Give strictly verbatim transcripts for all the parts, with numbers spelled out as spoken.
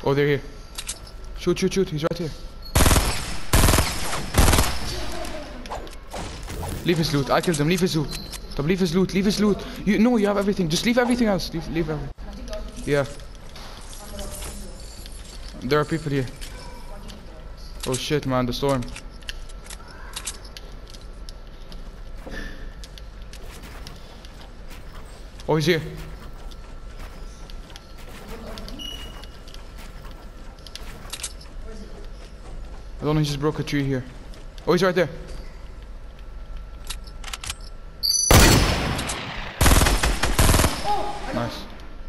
Oh, they're here. Shoot, shoot, shoot. He's right here. Leave his loot. I killed him. Leave his loot. Stop. Leave his loot. Leave his loot. You no, you have everything. Just leave everything else. Leave, leave everything. Yeah. There are people here. Oh shit, man! The storm. Oh, he's here. I don't know. He just broke a tree here. Oh, he's right there. Nice.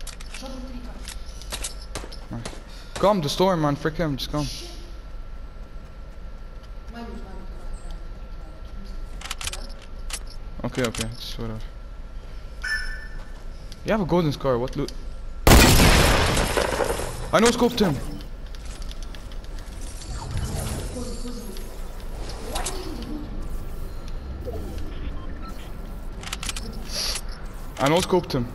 Nice. Come, the storm, man. Frick him. Just come. Okay, okay. Just whatever. You have a golden scar. What loot? I no scoped him. I no scoped him.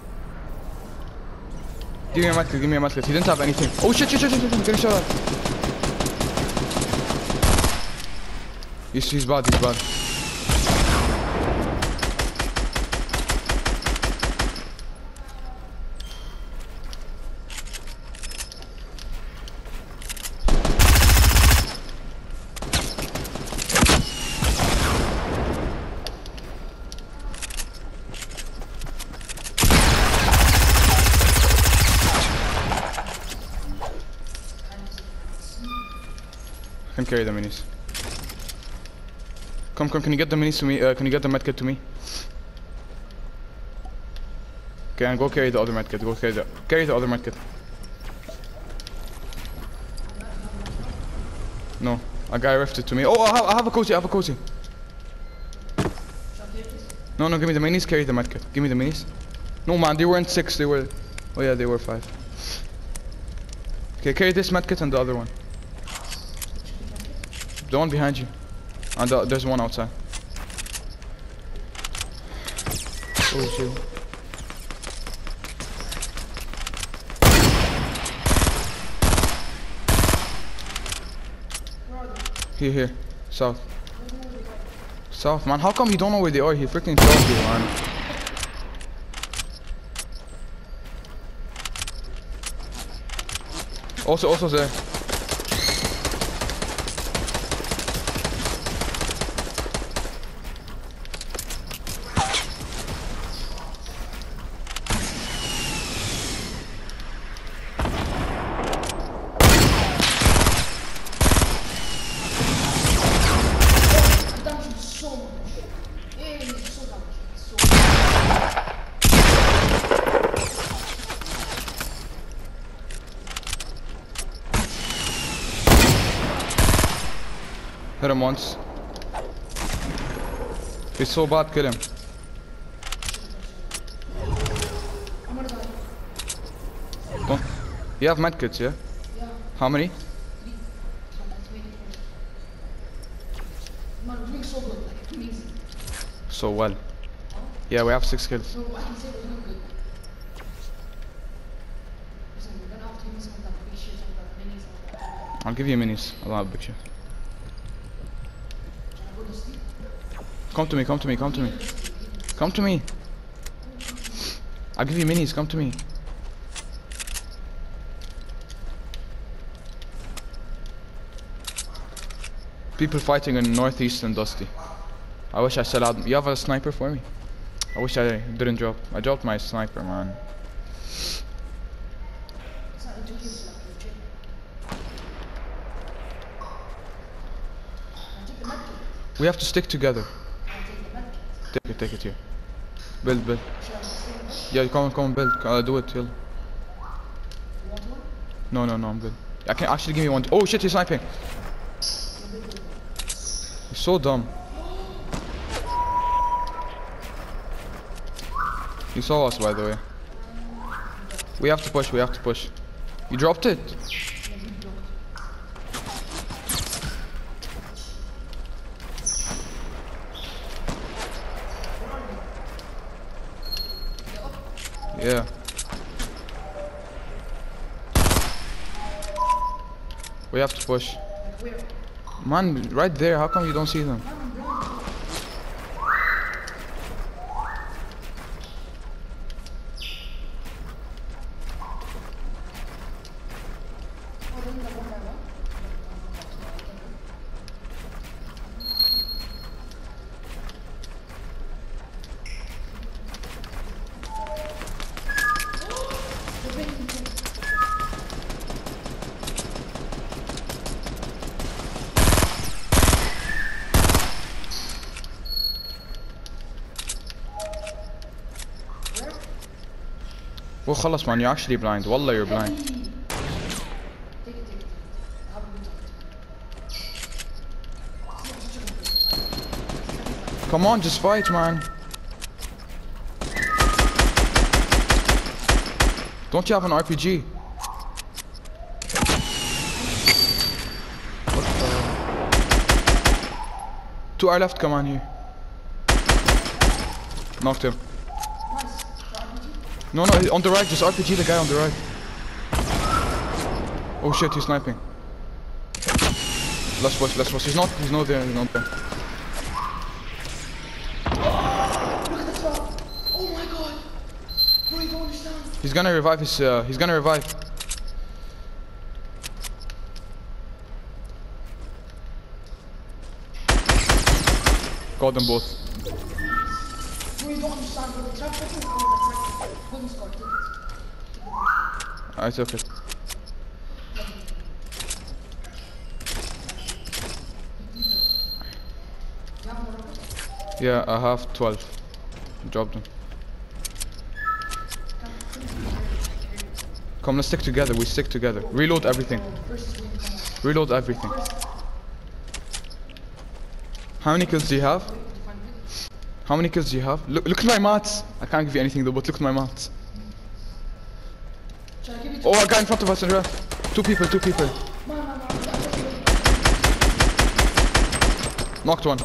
Give me a medkit, give me a medkit. He didn't have anything. Oh shit, shit, shit, shit, shit. I'm getting shot at. He's, he's bad, he's bad. I can carry the minis. Come, come, can you get the minis to me? Uh, can you get the medkit to me? Okay, and go carry the other medkit. Go carry the carry the other medkit. No, a guy left it to me. Oh, I have, I have a cozy. I have a cozy. No, no, give me the minis. Carry the medkit. Give me the minis. No, man, they weren't six. They were. Oh yeah, they were five. Okay, carry this medkit and the other one. The one behind you. And the, there's one outside. Oh shit. Here, here. South. South, man. How come you don't know where they are? He freaking shot you, man. Also, also there. Hit him once. He's so bad, kill him. Oh, you have medkits, yeah? Yeah. How many? Man, we're doing so good, like amazing. So well. Yeah, we have six kills. No, I can say we're doing good. Listen, we're gonna have to give me some of that big shit, some of that minis, some of that. I'll give you minis. I don't have a picture. Come to me, come to me, come to me. Come to me. I'll give you minis, come to me. People fighting in northeast and Dusty. I wish I still had. You have a sniper for me? I wish I didn't drop. I dropped my sniper, man. We have to stick together. Take it, take it here. Build, build. Yeah, come on, come on, build. Uh, do it, Hill. No, no, no, I'm good. I can actually give me one. Oh shit, he's sniping. He's so dumb. He saw us, by the way. We have to push, we have to push. You dropped it? Yeah. We have to push. Like where? Man, right there. How come you don't see them? Man, I'm blind. Oh, then like one by one? They're breaking through. Where? Well, خلص man. You're actually blind. Wallah, you're blind. Take it, take it, take it. I have a good time. Come on, just fight, man. Don't you have an R P G? What the? To our left, come on here. Knocked him. Nice. The R P G? No, no, on the right, just R P G the guy on the right. Oh shit, he's sniping. Let's push, let's push. He's not, he's not there, he's not there. Look at this one. Oh my god. Bro, you don't understand. He's gonna revive his, uh, he's gonna revive. Got them both. Bro, you don't understand. Bro, the trap fucking was like wouldn't score. Take it. I took it. You have more rockets? Yeah, I have twelve. Dropped them. Come, let's stick together. We stick together. Reload everything. First is win, come on. Reload everything. How many kills do you have? Wait, define it. How many kills do you have? Look, look at my mats. I can't give you anything though, but look at my mats. Shall I give it to Oh, a guy in front of us. Two people, two people. Man, man, man. I'm just waiting. Knocked one.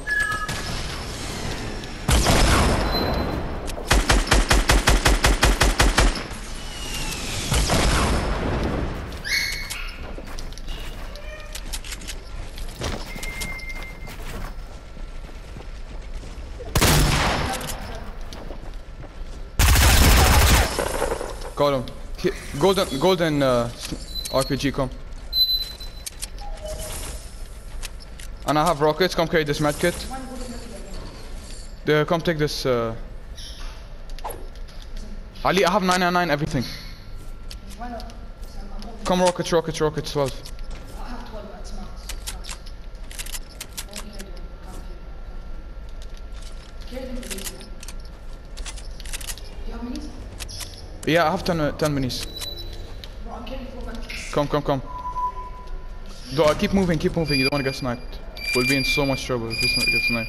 Got him. Ki- Golden, golden uh, R P G, come. And I have rockets. Come carry this medkit. One golden rocket again. Uh, come take this. Uh... Ali, I have nine nine nine everything. Why not? Listen, I'm holding. Come rockets, rockets, rockets. twelve. I have twelve at smart. Smart. Only here, though. Can't carry. Carry them for later. You have minis? Yeah, I have ten, uh, ten minis. Bro, I'm carrying four minis. Come, come, come. Do, uh, keep moving, keep moving. You don't want to get sniped. We'll be in so much trouble if this not get sniped.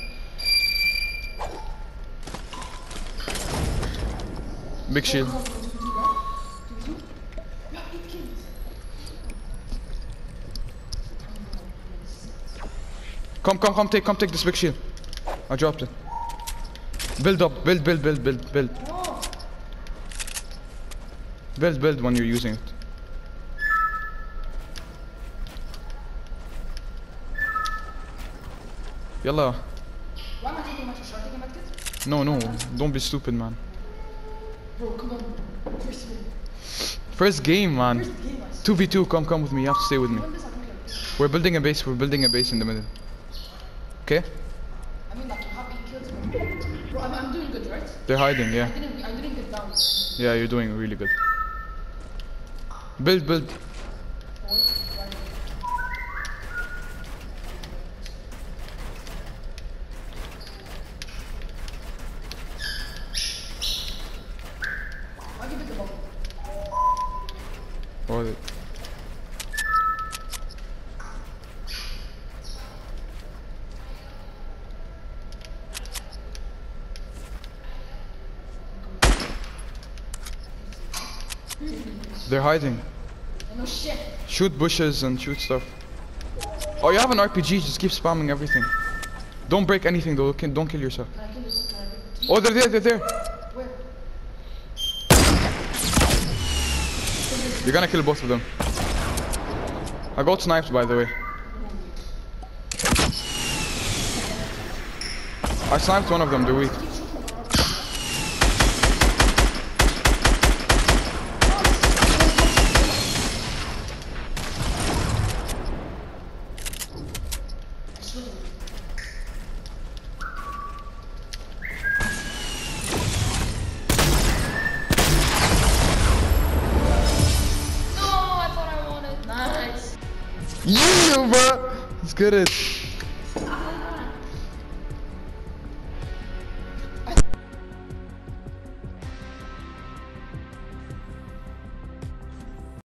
Big shield. Come on, two v two, right? two v two? You have eight kills. Come, come, come, take, come, take this big shield. I dropped it. Build up, build, build, build, build, build. No! Build, build when you're using it. Yalla. Why am I taking a match? Should I take a medkit? No, no, don't be stupid, man. Bro, come on. First win. First game, man. First game, I two v two, come, come with me. You have to stay with me. won this, I don't care. We're building a base, we're building a base in the middle. Okay? I mean, like, you have eight kills, bro. Bro, I'm, I'm doing good, right? They're hiding, yeah. I didn't, I didn't get down. Yeah, you're doing really good. Build, build. Four, right. I'll give it the ball. Hold it. They're hiding. No shit. Shoot bushes and shoot stuff. Oh, you have an R P G, just keep spamming everything. Don't break anything though, Can- don't kill yourself. Can I kill this? Can I break the Oh, they're there, they're there. Where? You're gonna kill both of them. I got sniped, by the way. I sniped one of them, the weak. No, I thought I won it. Nice. You, bro. Let's get it.